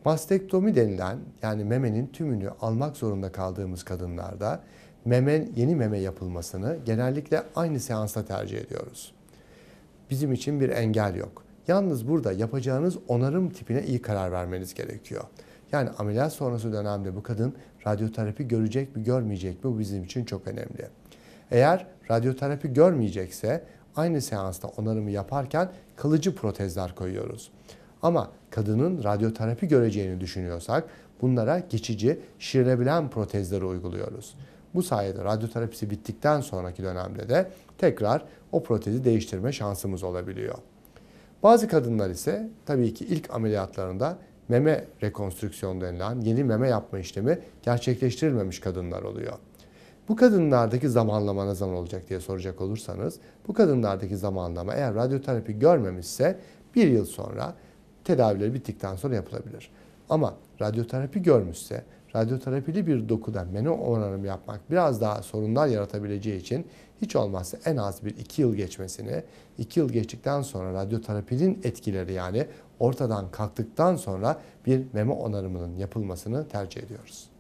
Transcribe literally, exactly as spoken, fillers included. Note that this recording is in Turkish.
Mastektomi denilen, yani memenin tümünü almak zorunda kaldığımız kadınlarda meme, yeni meme yapılmasını genellikle aynı seansta tercih ediyoruz. Bizim için bir engel yok. Yalnız burada yapacağınız onarım tipine iyi karar vermeniz gerekiyor. Yani ameliyat sonrası dönemde bu kadın radyoterapi görecek mi görmeyecek mi, bu bizim için çok önemli. Eğer radyoterapi görmeyecekse aynı seansta onarımı yaparken kalıcı protezler koyuyoruz. Ama kadının radyoterapi göreceğini düşünüyorsak bunlara geçici şişirebilen protezleri uyguluyoruz. Bu sayede radyoterapisi bittikten sonraki dönemde de tekrar o protezi değiştirme şansımız olabiliyor. Bazı kadınlar ise tabii ki ilk ameliyatlarında meme rekonstrüksiyonu denilen yeni meme yapma işlemi gerçekleştirilmemiş kadınlar oluyor. Bu kadınlardaki zamanlama ne zaman olacak diye soracak olursanız, bu kadınlardaki zamanlama eğer radyoterapi görmemişse bir yıl sonra tedavileri bittikten sonra yapılabilir. Ama radyoterapi görmüşse, radyoterapili bir dokuda meme onarımı yapmak biraz daha sorunlar yaratabileceği için hiç olmazsa en az bir iki yıl geçmesini, iki yıl geçtikten sonra radyoterapinin etkileri, yani ortadan kalktıktan sonra bir meme onarımının yapılmasını tercih ediyoruz.